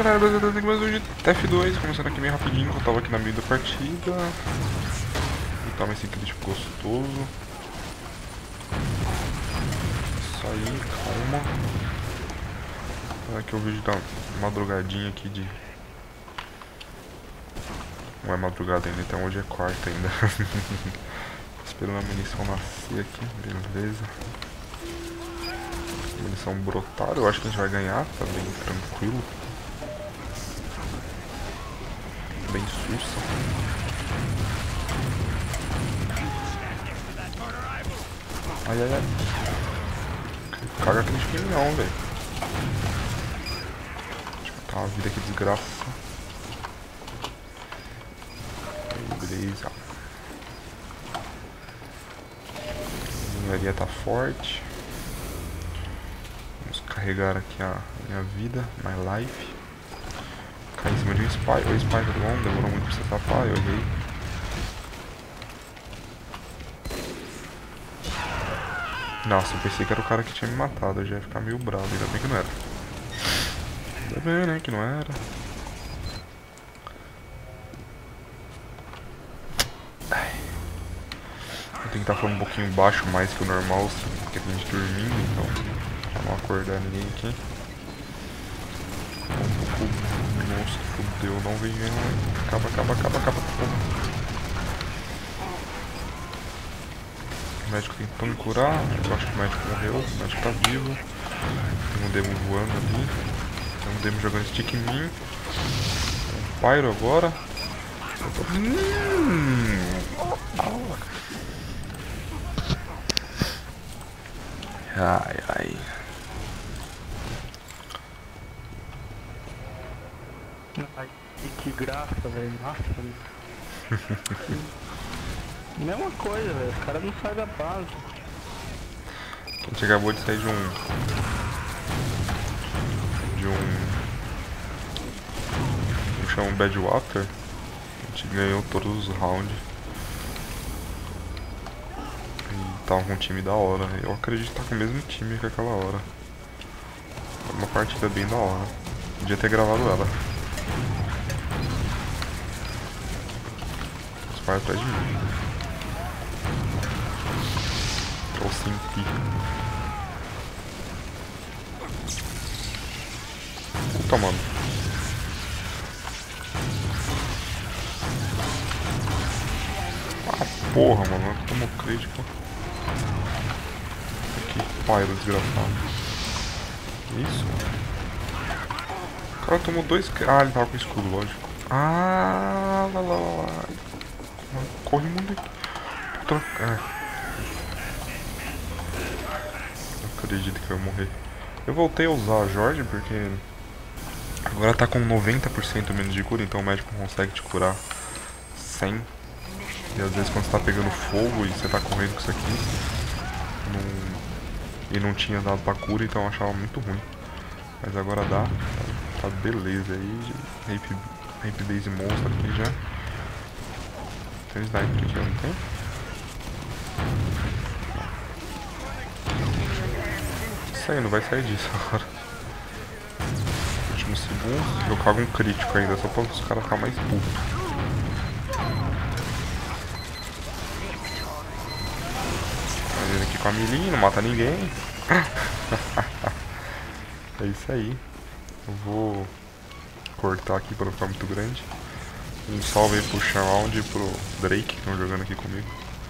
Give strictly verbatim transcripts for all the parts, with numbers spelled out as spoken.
galera, beleza? Tem mais um de T F dois, começando aqui bem rapidinho, que eu tava aqui na meio da partida. E tava esse crítico gostoso. Isso aí, calma. Aqui eu vejo da madrugadinha aqui de... Não é madrugada ainda, então hoje é quarta ainda. Esperando a munição nascer aqui, beleza. A munição brotar, eu acho que a gente vai ganhar, tá bem tranquilo. Bem sussa. Ai, ai, ai. Caga aquele espinhão, velho. Deixa eu botar uma vida que desgraça. Aí, beleza. A engenharia tá forte. Vamos carregar aqui a minha vida, my life. Cai em cima de um spy. O spy tá bom, demorou muito pra você tapar, eu errei. Nossa, eu pensei que era o cara que tinha me matado, eu já ia ficar meio bravo, ainda bem que não era. Ainda bem, né, que não era. Ai. Eu tenho que estar falando um pouquinho baixo mais que o normal, porque tem gente dormindo, então pra não acordar ninguém aqui. Um pouco... Nossa, fudeu, não vem vendo. Acaba, acaba, acaba, acaba. O médico tentou me curar, eu acho que o médico morreu, o médico tá vivo. Tem um demo voando ali. Tem um demo jogando stick em mim. Tem um pyro agora. Eu tô... hum. Ai, ai. Ai, que graça, velho. Nossa, velho. Mesma coisa, velho. Os caras não saem da base. A gente acabou de sair de um... De um... Como chama? Um Badwater. A gente ganhou todos os rounds. E tava com um time da hora. Eu acredito que tá com o mesmo time que aquela hora. Foi uma partida bem da hora. Podia ter gravado ela. Os pais atrás de mim. Eu senti. Puta, mano. Ah, porra, mano. Tomou crítico. Que pyro desgraçado. Isso? O cara tomou dois... Ah, ele tava com escudo, lógico. Ah, lá, lá, lá, lá. Corre muito aqui. Puta... É. Não acredito que eu ia morrer. Eu voltei a usar a Jorge porque... Agora tá com noventa por cento menos de cura, então o médico consegue te curar cem. E às vezes quando você tá pegando fogo e você tá correndo com isso aqui... Não... E não tinha dado pra cura, então eu achava muito ruim. Mas agora dá. Tá, tá beleza aí. Rape, rape base monstro aqui já. Tem um sniper aqui, não tem? Isso aí, não vai sair disso agora. Últimos segundos. Eu cago um crítico ainda, só pra os caras ficarem mais putos. Tá vindo aqui com a milinha, não mata ninguém. É isso aí. Eu vou cortar aqui pra não ficar muito grande. Um salve aí pro Sharound e pro Drake que estão jogando aqui comigo.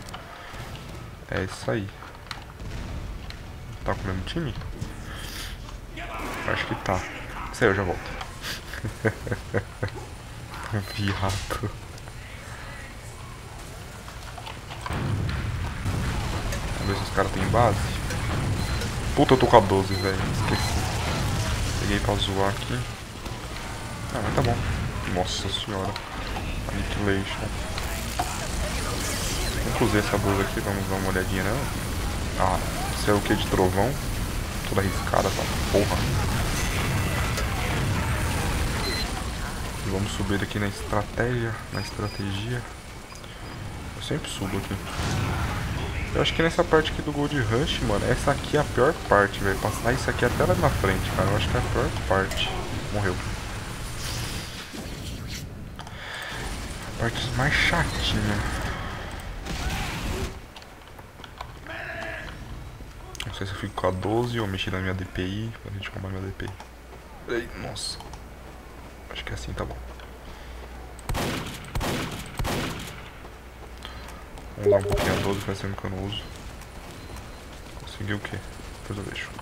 É isso aí. Tá com o mesmo time? Acho que tá. Isso aí, eu já volto. Um viado. Vamos ver se os caras têm base. Puta, eu tô com a doze, velho. Esqueci. Peguei pra zoar aqui. Ah, mas tá bom. Nossa senhora. Annihilation. Vamos cruzar essa blusa aqui, vamos dar uma olhadinha nela. Ah, isso é o que de trovão? Toda arriscada essa porra. E vamos subir aqui na estratégia, na estratégia. Eu sempre subo aqui. Eu acho que nessa parte aqui do Gold Rush, mano, essa aqui é a pior parte, velho. Passar isso aqui até lá na frente, cara. Eu acho que é a pior parte. Morreu. parte mais chatinha. Não sei se eu fico com a doze ou mexer na minha D P I pra gente roubar minha D P I. Ei, nossa. Acho que assim tá bom. Vamos dar um pouquinho a doze, faz tempo que eu não uso. Consegui o quê? Depois eu vejo.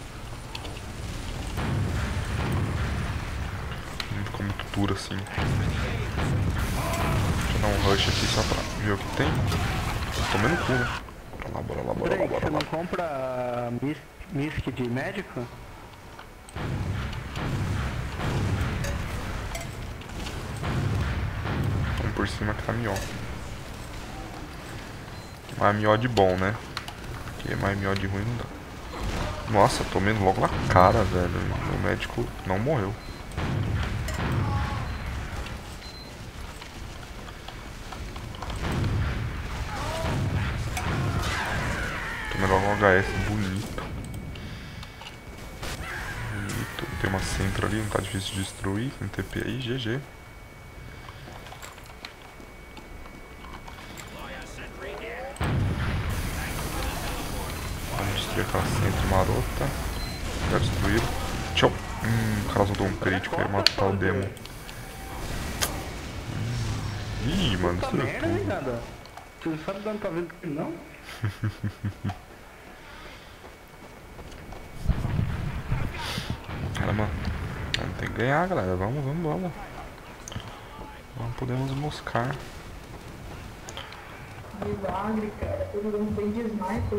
Não ficou muito duro assim. Deixa eu dar um rush aqui só pra ver o que tem. Tomando cu, né? Bora lá, bora lá, bora lá, Drake, bora você lá. não compra mis Misk de médico? Vamos por cima que tá mió. Mas mió de bom, né? Porque mais mió de ruim não dá. Nossa, tomei logo na cara, velho. O médico não morreu. Tomei logo um H S bonito. Bonito. Tem uma centro ali, não tá difícil de destruir. Com T P aí, G G. Vamos destruir aquela centro marota. Já destruíram. Tchau. Hum, o cara soltou um crítico aí, matar o demo. Hum. Ih, mano, Puta destruiu merda, tudo. negada. Você não sabe de onde tá vendo que não? Caramba, tem que ganhar, galera. Vamos, vamos, vamos. Não podemos moscar. Milagre, cara. Tô jogando bem de sniper.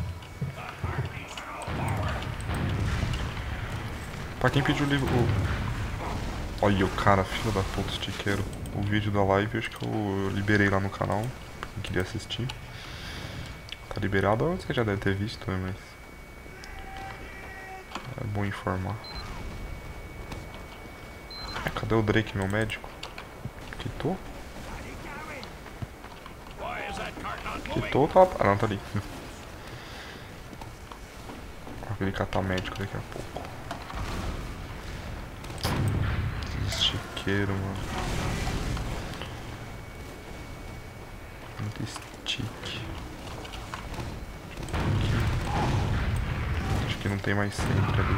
Pra quem pediu o livro... O... Olha o cara, filho da puta, estiqueiro. O vídeo da live, acho que eu liberei lá no canal. Pra quem queria assistir. Tá liberado, você já deve ter visto, né? Mas... é bom informar. Ah, cadê o Drake, meu médico? Quitou? Quitou, tá... Ah, não, tá ali. Vou vir catar o médico daqui a pouco. Estiqueiro, mano. Muito stick. Acho que não tem mais sempre ali.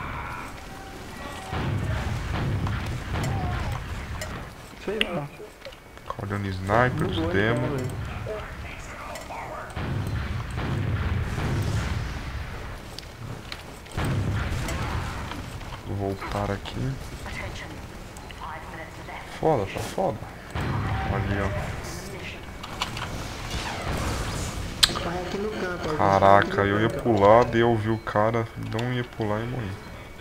Sei lá. Olhando sniper, os Bugou demo. então, velho. Vou voltar aqui. Foda, tá foda. Ali, ó. Vai aqui no canto. Caraca, eu ia pular, daí eu vi o cara, não ia pular e morri.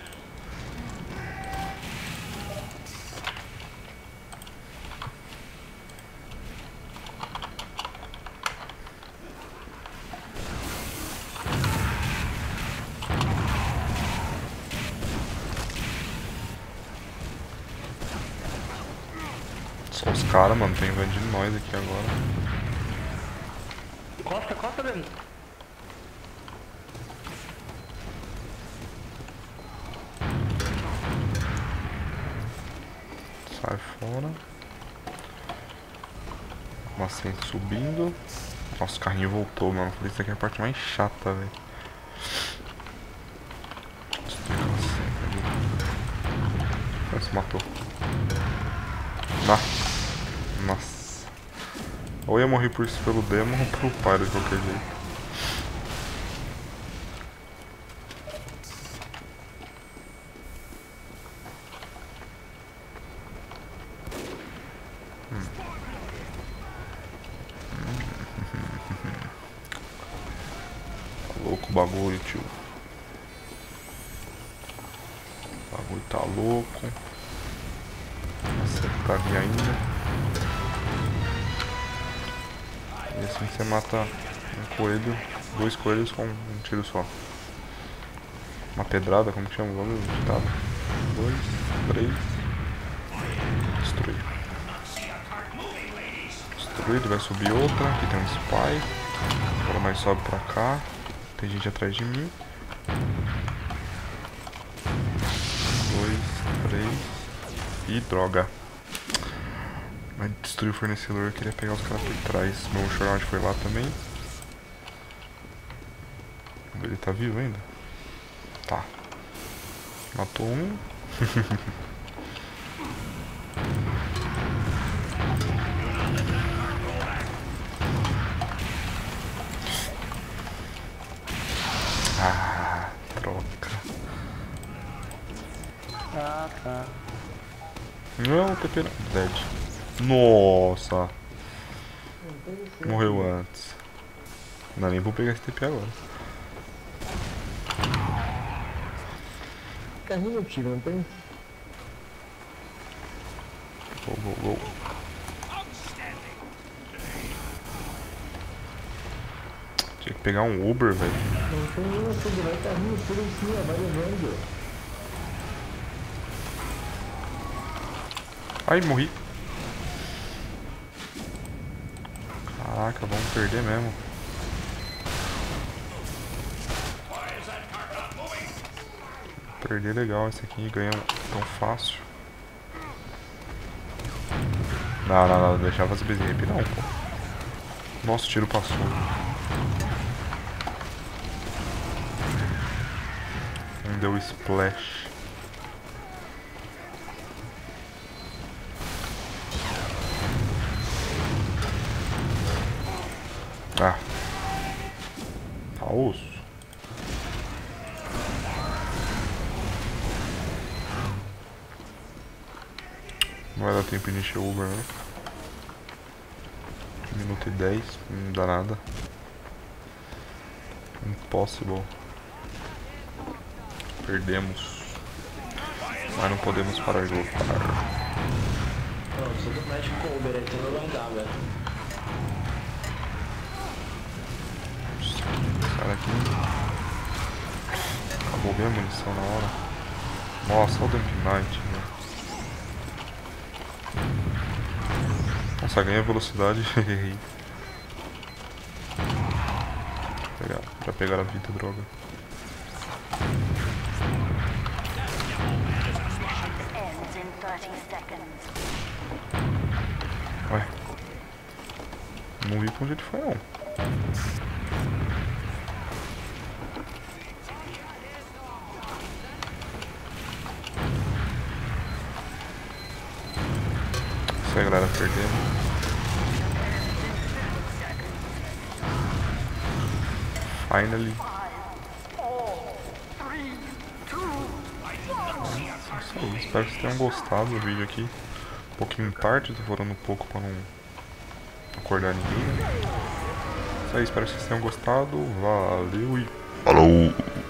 Só os caras, mano, tá invadindo nós aqui agora. Costa, costa dentro. Sai fora. Uma centro subindo. Nossa, o carrinho voltou, mano. Falei, isso aqui é a parte mais chata, velho. Destruir aquela centro ali. Ah, se matou. Ah. Nossa. Ou ia morrer por isso pelo demo ou pelo pai de qualquer jeito. Louco o bagulho, tio. O bagulho tá louco. Você tá ali ainda. E assim você mata um coelho, dois coelhos com um tiro só. Uma pedrada, como que chama o nome? Ditado. Dois, três. Destruir. Destruído, vai subir outra. Aqui tem um spy. Agora mais sobe pra cá. Tem gente atrás de mim. Dois, três. E droga. Vai destruir o fornecedor, eu queria pegar os caras por trás. Meu Shroud foi lá também. Ele tá vivo ainda? Tá. Matou um. Ah, troca. Ah, tá. Não, T P não. Dead. Nossa. Morreu antes. Não dá nem vou pegar esse T P agora. Carrinho tiro, não tem? Gol, gol, gol. Tinha que pegar um Uber, velho. Não tem nenhuma fuga, vai carrinho tiro em cima, vai levando. Ai, morri. Caraca, vamos perder mesmo. Perder legal esse aqui, ganhar tão fácil. Não, não, não, deixava as bezinhas não, pô. Nossa, o tiro passou. Não deu splash. Ah. Tá osso. Não vai dar tempo de encher o Uber, né? um minuto e dez, não dá nada. Impossible. Perdemos. Mas não podemos parar de lutar. Pronto, sou do médico com Uber, ele tem que aguentar, velho. Sai daqui. Acabou bem a munição na hora. Nossa, olha o Dump Knight, velho. Nossa, ganha velocidade. Pegar, já pegaram a vida, droga. Ué. Não vi pra onde ele foi, não. Isso aí, galera, perdendo. Finally. Isso aí, espero que vocês tenham gostado do vídeo aqui. Um pouquinho tarde, tô falando um pouco pra não acordar ninguém, né? Isso aí, espero que vocês tenham gostado. Valeu e falou!